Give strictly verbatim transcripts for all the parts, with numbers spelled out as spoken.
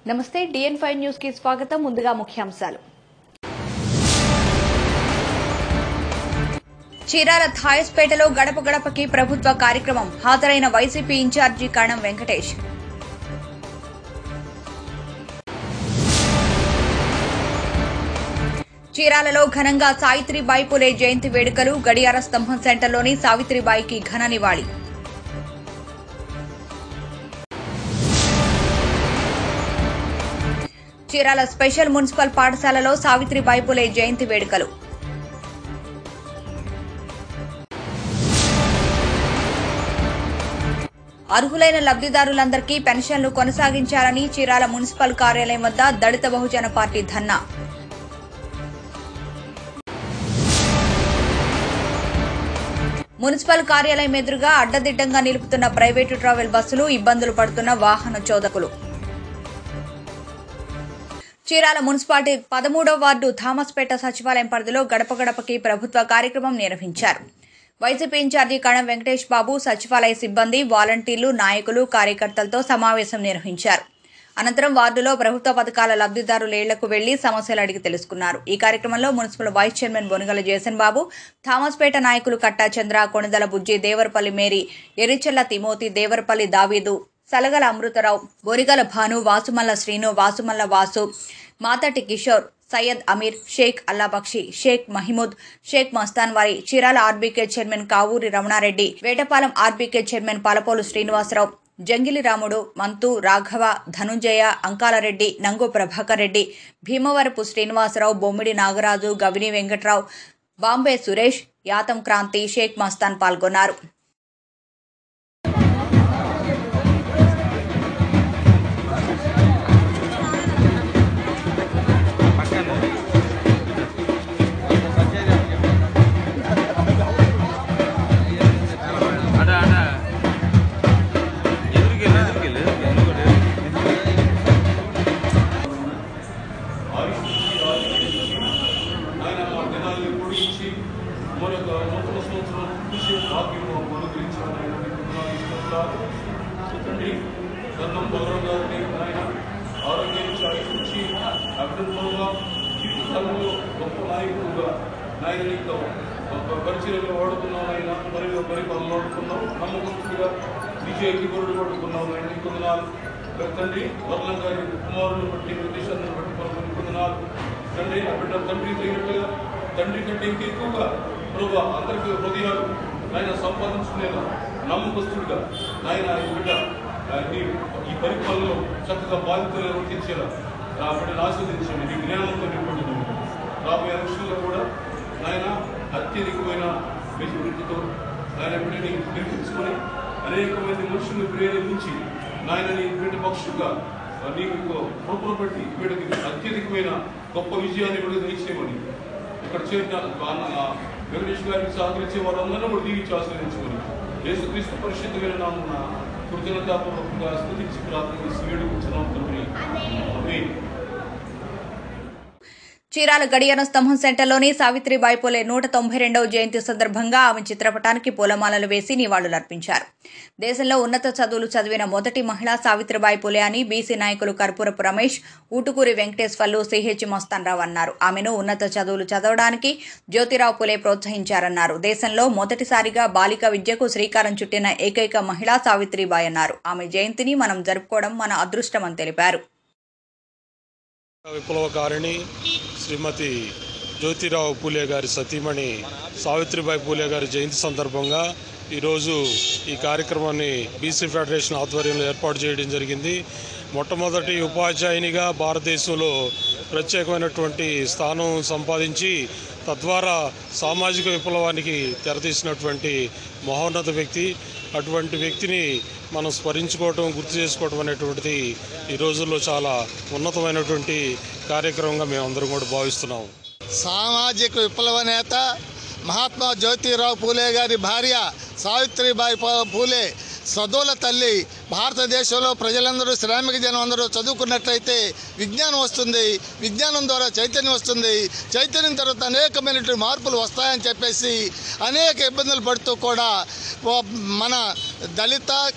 నమస్తే డిఎన్ five news కి స్వాగతం. ముందుగా ముఖ్యాంశాలు. చీరాల థాయస్పేటలో గడప గడపకి ప్రభుత్వ కార్యక్రమం హాజరైన వైసీపీ ఇన్ఛార్జి కణం వెంకటేష్. చీరాలలో ఘనంగా సావిత్రిబాయి పూలే జయంతి వేడుకలు. గడియార స్తంభం సెంటర్లోని సావిత్రిబాయికి ఘన నివాళి. చీరాల స్పెషల్ మున్సిపల్ పాఠశాలలో సావిత్రిబాయి పూలే జయంతి వేడుకలు. అర్హులైన లబ్దిదారులందరికీ పెన్షన్లు కొనసాగించాలని చీరాల మున్సిపల్ కార్యాలయం వద్ద దళిత బహుజన పార్టీ ధర్నా. మున్సిపల్ కార్యాలయం ఎదురుగా అడ్డదిడ్డంగా నిలుపుతున్న ప్రైవేటు ట్రావెల్ బస్సులు, ఇబ్బందులు పడుతున్న వాహన చోదకులు. చీరాల మున్సిపాలిటీ పదమూడవ వార్డు థామస్పేట సచివాలయం పరిధిలో గడప గడపకి ప్రభుత్వ కార్యక్రమం నిర్వహించారు. వైసీపీ ఇన్ఛార్జి కణం వెంకటేష్ బాబు సచివాలయ సిబ్బంది, వాలంటీర్లు, నాయకులు, కార్యకర్తలతో సమావేశం నిర్వహించారు. అనంతరం వార్డులో ప్రభుత్వ పథకాల లబ్దిదారుల ఇళ్లకు వెళ్లి సమస్యలు అడిగి తెలుసుకున్నారు. ఈ కార్యక్రమంలో municipal vice chairman Bonugala Jason Babu, Thomaspeta నాయకులు కట్టా చంద్ర, కొణిదల బుజ్జి, దేవరపల్లి మేరీ, ఎరిచెల్ల తిమోతి, దేవరపల్లి దావీదు, సలగల అమృతరావు, బొరిగల భాను, వాసుమల్ల శ్రీను, వాసుమల్ల వాసు, మాతటి కిషోర్, సయ్యద్ అమీర్, షేక్ అల్లాబక్షి, షేక్ మహిమూద్, షేక్ మస్తాన్ వారి, Chirala RBK chairman Kavuri Ramanareddy, Vetapalem RBK chairman Palapolu Srinivasarao, Jangili Ramudu, Mantu, Raghava, Dhanunjaya, Ankalareddy, Nangu Prabhakar Reddy, Bhimavarapu Srinivasarao, Bommidi Nagaraju, Gavini Venkatrao, Bombay Suresh, Yatham Kranthi, Sheikh Mastan పాల్గొన్నారు. పరిచయంలో వాడుకున్నాం అయినా మరి పరిపాలన వాడుకున్నాం నమ్మకంగా విజయకి గొర్రెలు పడుకున్నాం అయినా కొందనాలు తండ్రి వర్ణం గారి కుమారులు బట్టి దేశాలను బట్టి కొన్ని కొందనాలు తండ్రి ఆ బిడ్డ తండ్రి తగినట్టుగా తండ్రి కంటే ఇంకా ఎక్కువగా ప్రభు అందరికీ హృదయాలు ఆయన సంపాదించుకునేలా నమ్మకస్తుడిగా ఆయన ఈ బిడ్డ ఈ పరిపాలనలో చక్కగా బాధ్యతలు నిర్వర్తించేలా ఆ బిడ్డను ఆస్వాదించండి. నీ జ్ఞానంతో నింపండి. రాబోయే ఎలక్షన్లో కూడా ఆయన అత్యధికమైన వృత్తితో ఆయన బిడ్డని నిర్మించుకొని అనేక మంది మనుషులను ప్రేరేపించి నాయనని బిడ్డ పక్షుగా నీకు కృపను బట్టి వీడికి అత్యధికమైన గొప్ప విజయాన్ని కూడా దయచేయమని ఇక్కడ చేరిన వెంకటేష్ గారికి సహకరించే వారందరూ కూడా దీవించి ఆశ్రయించుకొని యేసుక్రీస్తు పరిశుద్ధమైన నామమున కృతజ్ఞతాపూర్వకంగా స్తుతించి ప్రార్థన వేడుకుంటున్నాం తండ్రి. ఆమేన్. చీరాల గడియార స్తంభం సెంటర్లోని సావిత్రిబాయి పూలే నూట తొంభై రెండవ జయంతి సందర్భంగా ఆమె చిత్రపటానికి పూలమాలలు వేసి నివాళులర్పించారు. దేశంలో ఉన్నత చదువులు చదివిన మొదటి మహిళ సావిత్రిబాయి పూలే అని బీసీ నాయకులు కర్పూరపు రమేష్, ఊటుకూరి వెంకటేశ్వర్లు, సిహెచ్ మస్తాన్రావు అన్నారు. ఆమెను ఉన్నత చదువులు చదవడానికి జ్యోతిరావు పూలే ప్రోత్సహించారన్నారు. దేశంలో మొదటిసారిగా బాలిక విద్యకు శ్రీకారం చుట్టిన ఏకైక మహిళ సావిత్రిబాయి అన్నారు. ఆమె జయంతిని మనం జరుపుకోవడం మన అదృష్టమని తెలిపారు. విప్లవకారిణి శ్రీమతి జ్యోతిరావు పూలే గారి సతీమణి సావిత్రిబాయి పూలే గారి జయంతి సందర్భంగా ఈరోజు ఈ కార్యక్రమాన్ని బీసీ ఫెడరేషన్ ఆధ్వర్యంలో ఏర్పాటు చేయడం జరిగింది. మొట్టమొదటి ఉపాధ్యాయునిగా భారతదేశంలో ప్రత్యేకమైనటువంటి స్థానం సంపాదించి తద్వారా సామాజిక విప్లవానికి తెరతీసినటువంటి మహోన్నత వ్యక్తి. అటువంటి వ్యక్తిని మనం స్మరించుకోవటం, గుర్తు చేసుకోవటం అనేటువంటిది ఈ రోజుల్లో చాలా ఉన్నతమైనటువంటి కార్యక్రమంగా మేమందరం కూడా భావిస్తున్నాం. సామాజిక విప్లవ నేత మహాత్మా జ్యోతిరావు పూలే గారి భార్య సావిత్రిబాయి పూలే చదువుల తల్లి. భారతదేశంలో ప్రజలందరూ, శ్రామిక జనం అందరూ చదువుకున్నట్లయితే విజ్ఞానం వస్తుంది, విజ్ఞానం ద్వారా చైతన్యం వస్తుంది, చైతన్యం తర్వాత అనేకమైనటువంటి మార్పులు వస్తాయని చెప్పేసి అనేక ఇబ్బందులు పడుతూ కూడా మన దళిత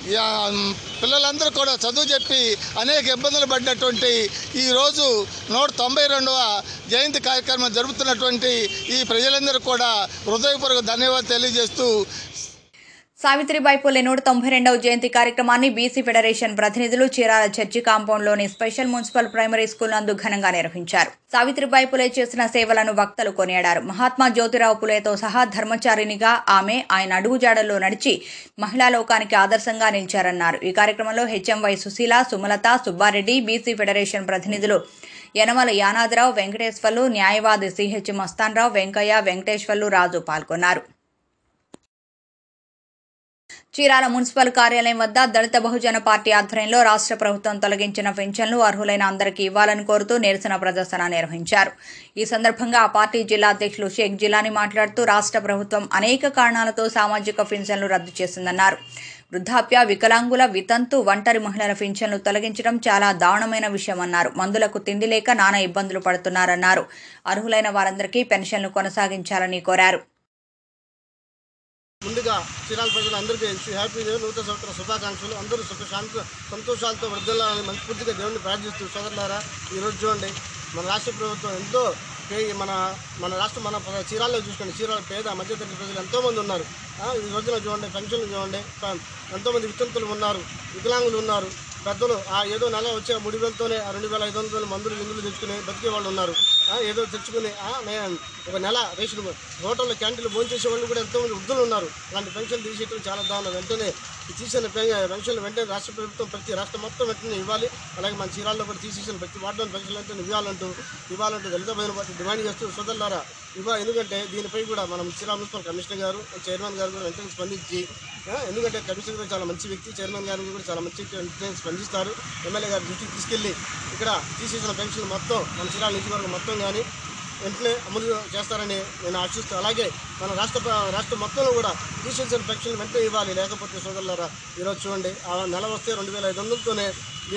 పిల్లలందరూ కూడా చదువు చెప్పి అనేక ఇబ్బందులు పడినటువంటి ఈరోజు నూట తొంభై రెండవ జయంతి కార్యక్రమం జరుపుతున్నటువంటి ఈ ప్రజలందరూ కూడా హృదయపూర్వక ధన్యవాదాలు తెలియజేస్తూ సావిత్రిబాయి పూలే నూట తొంభై రెండవ జయంతి కార్యక్రమాన్ని బీసీ ఫెడరేషన్ ప్రతినిధులు చీరాల చర్చి కాంపౌండ్లోని స్పెషల్ మున్సిపల్ ప్రైమరీ స్కూల్ నందు ఘనంగా నిర్వహించారు. సావిత్రిబాయి పూలే చేసిన సేవలను వక్తలు కొనియాడారు. మహాత్మా జ్యోతిరావు పూలేతో సహా ధర్మచారిణిగా ఆమె ఆయన అడుగుజాడల్లో నడిచి మహిళా లోకానికి ఆదర్శంగా నిలిచారన్నారు. ఈ కార్యక్రమంలో HMY Sushila, Sumalatha, Subbareddy, BC federation ప్రతినిధులు యనమల యానాదిరావు, వెంకటేశ్వర్లు, న్యాయవాది సిహెచ్ మస్తాన్రావు, వెంకయ్య, వెంకటేశ్వర్లు, రాజు పాల్గొన్నారు. చీరాల మున్సిపల్ కార్యాలయం వద్ద దళిత బహుజన పార్టీ ఆధ్వర్యంలో రాష్ట్ర ప్రభుత్వం తొలగించిన పెన్షన్లు అర్హులైన అందరికీ ఇవ్వాలని కోరుతూ నిరసన ప్రదర్శన నిర్వహించారు. ఈ సందర్భంగా ఆ పార్టీ జిల్లా అధ్యక్షులు షేక్ జిలానీ మాట్లాడుతూ రాష్ట్ర ప్రభుత్వం అనేక కారణాలతో సామాజిక పెన్షన్లు రద్దు చేసిందన్నారు. వృద్ధాప్య, వికలాంగుల, వితంతు, ఒంటరి మహిళల పెన్షన్లు తొలగించడం చాలా దారుణమైన విషయమన్నారు. మందులకు తిండి లేక నానా ఇబ్బందులు పడుతున్నారన్నారు. అర్హులైన వారందరికీ పెన్షన్లు కొనసాగించాలని కోరారు. ముందుగా చీరాల ప్రజలందరికీ హ్యాపీ న్యూ నూతన సంవత్సర శుభాకాంక్షలు. అందరూ సుఖ శాంతి సంతోషాలతో వృద్ధులని మనస్ఫూర్తిగా దేవుడిని ప్రార్థిస్తూ సోదరులారా, ఈరోజు చూడండి మన రాష్ట్ర ప్రభుత్వం ఎంతో మన మన రాష్ట్రం మన చీరాల్లో చూసుకోండి, చీరాల పేద మధ్యతరగతి ప్రజలు ఎంతోమంది ఉన్నారు. ఈ రోజున చూడండి పెన్షన్లు చూడండి, ఎంతోమంది వితంతులు ఉన్నారు, వికలాంగులు ఉన్నారు, పెద్దలు ఆ ఏదో నెల వచ్చే మూడు వేలతోనే ఆ రెండు వేల ఐదు వందలు మందులు ఇందులు తెచ్చుకుని బతికే వాళ్ళు ఉన్నారు. ఏదో తెచ్చుకుని ఒక నెల రేషన్ హోటల్లో క్యాంటీన్లు భోంచేసే వాళ్ళు కూడా ఎంతోమంది వృద్ధులు ఉన్నారు. అలాంటి పెన్షన్ తీసేయడం చాలా దారుణం. వెంటనే తీసిన పెన్షన్లు వెంటనే రాష్ట్ర ప్రభుత్వం ప్రతి రాష్ట్రం మొత్తం వెంటనే ఇవ్వాలి. అలాగే మన చీరాల్లో కూడా తీసేసిన ప్రతి వార్డులో పెన్షన్లు వెంటనే ఇవ్వాలంటూ ఇవ్వాలంటూ దళిత భజన పార్టీ డిమాండ్ చేస్తూ సోదరులారా ఇవ్వ. ఎందుకంటే దీనిపై కూడా మనం చీరాల మున్సిపల్ కమిషనర్ గారు, చైర్మన్ గారు కూడా వెంటనే స్పందించి, ఎందుకంటే కమిషనర్ గారు చాలా మంచి వ్యక్తి, చైర్మన్ గారు కూడా చాలా మంచి వెంటనే స్పందిస్తారు. ఎమ్మెల్యే గారి దృష్టికి తీసుకెళ్లి ఇక్కడ తీసేసిన పెన్షన్లు మొత్తం మన చీరాల నియోజకవర్గం మొత్తం కానీ వెంటనే అమలు చేస్తారని నేను ఆశిస్తూ, అలాగే మన రాష్ట్ర రాష్ట్రం మొత్తంలో కూడా తీసేసిన పెన్షన్లు వెంటనే ఇవ్వాలి. లేకపోతే సోదరులారా ఈరోజు చూడండి ఆ నెల వస్తే రెండు వేల ఐదు వందలతోనే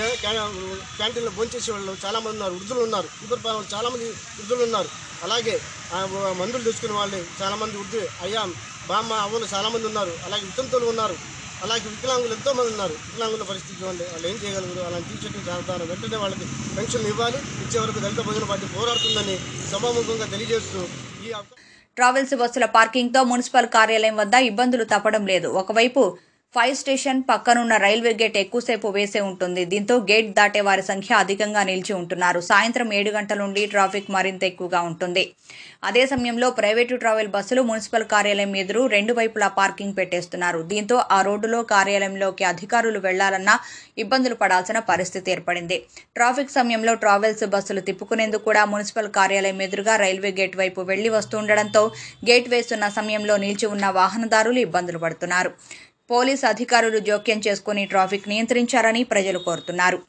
క్యాంటీన్లో భోంచేసే వాళ్ళు చాలామంది ఉన్నారు, వృద్ధులు ఉన్నారు, ఇప్పుడు చాలామంది వృద్ధులు ఉన్నారు. అలాగే మందులు తెచ్చుకునే వాళ్ళు చాలామంది వృద్ధి అయ్యా బామ్మ అవ్వలు చాలామంది ఉన్నారు. అలాగే వితంతులు ఉన్నారు, అలాగే వికలాంగులు ఎంతోమంది ఉన్నారు. వికలాంగుల పరిస్థితి చూడండి, వాళ్ళు ఏం చేయగలరు? అలాంటి తీర్చడం చాలా వెంటనే వాళ్ళకి పెన్షన్లు ఇవ్వాలి. ఇచ్చే వరకు దళిత భోజన పార్టీ పోరాడుతుందని సభాముఖంగా తెలియజేస్తూ ఈ ట్రావెల్స్ బస్సుల పార్కింగ్ తో మున్సిపల్ కార్యాలయం వద్ద ఇబ్బందులు తప్పడం లేదు. ఒకవైపు ఫైర్ స్టేషన్ పక్కనున్న రైల్వే గేట్ ఎక్కువసేపు వేసే ఉంటుంది. దీంతో గేట్ దాటే వారి సంఖ్య అధికంగా నిలిచి ఉంటున్నారు. సాయంత్రం ఏడు గంటల నుండి ట్రాఫిక్ మరింత ఎక్కువగా ఉంటుంది. అదే సమయంలో ప్రైవేటు ట్రావెల్ బస్సులు మున్సిపల్ కార్యాలయం ఎదురు రెండు వైపులా పార్కింగ్ పెట్టేస్తున్నారు. దీంతో ఆ రోడ్డులో కార్యాలయంలోకి అధికారులు వెళ్లాలన్నా ఇబ్బందులు పడాల్సిన పరిస్థితి ఏర్పడింది. ట్రాఫిక్ సమయంలో ట్రావెల్స్ బస్సులు తిప్పుకునేందుకు కూడా మున్సిపల్ కార్యాలయం ఎదురుగా రైల్వే గేట్ వైపు వెళ్లి వస్తుండటంతో గేట్ వేస్తున్న సమయంలో నిలిచి ఉన్న వాహనదారులు ఇబ్బందులు పడుతున్నారు. పోలీసు అధికారులు జోక్యం చేసుకుని ట్రాఫిక్ నియంత్రించారని ప్రజలు కోరుతున్నారు.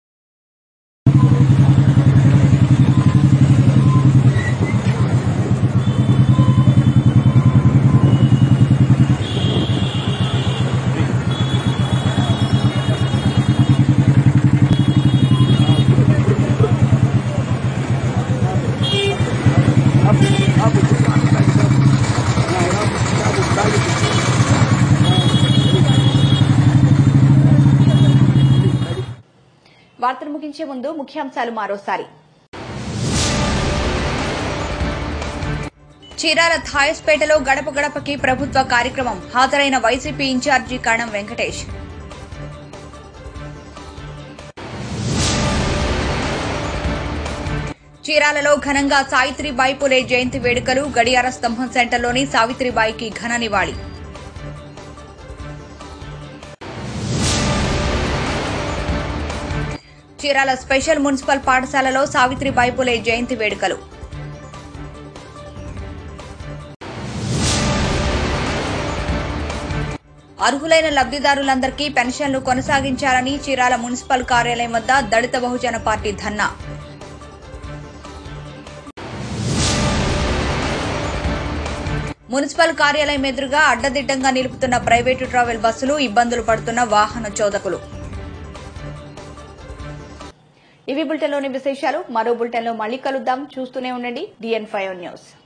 వార్తలు ముగించే ముందు ముఖ్యాంశాలు మరోసారి. చీరాల థాయస్పేటలో గడప గడపకి ప్రభుత్వ కార్యక్రమం. హాజరైన వైసీపీ ఇన్ఛార్జి కణం వెంకటేష్. చీరాలలో ఘనంగా సావిత్రిబాయి పూలే జయంతి వేడుకలు. గడియార స్తంభం సెంటర్లోని సావిత్రిబాయికి ఘన నివాళి. చీరాల స్పెషల్ మున్సిపల్ పాఠశాలలో సావిత్రిబాయి పూలే జయంతి వేడుకలు. అర్హులైన లబ్ధిదారులందరికీ పెన్షన్లు కొనసాగించాలని చీరాల మున్సిపల్ కార్యాలయం వద్ద దళిత బహుజన పార్టీ ధర్నా. మున్సిపల్ కార్యాలయం ఎదురుగా అడ్డదిడ్డంగా నిలుపుతున్న ప్రైవేటు ట్రావెల్ బస్సులు, ఇబ్బందులు పడుతున్న వాహన చోదకులు. ఇవి బులెటిన్లోని విశేషాలు. మరో బులెటిన్లో మళ్ళీ కలుద్దాం. చూస్తూనే ఉండండి డిఎన్ ఫైవ్ న్యూస్.